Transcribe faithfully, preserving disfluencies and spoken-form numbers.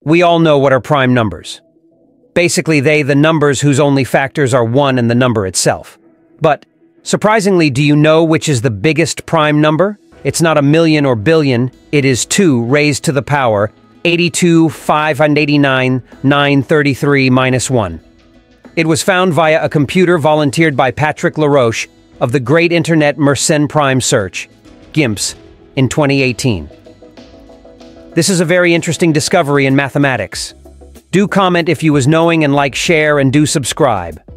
We all know what are prime numbers. Basically, they the numbers whose only factors are one and the number itself. But, surprisingly, do you know which is the biggest prime number? It's not a million or billion, it is two raised to the power eighty-two, five hundred eighty-nine, nine hundred thirty-three minus one. It was found via a computer volunteered by Patrick LaRoche of the great internet Mersenne Prime Search, GIMPS, in twenty eighteen. This is a very interesting discovery in mathematics. Do comment if you was knowing and like, share, and do subscribe.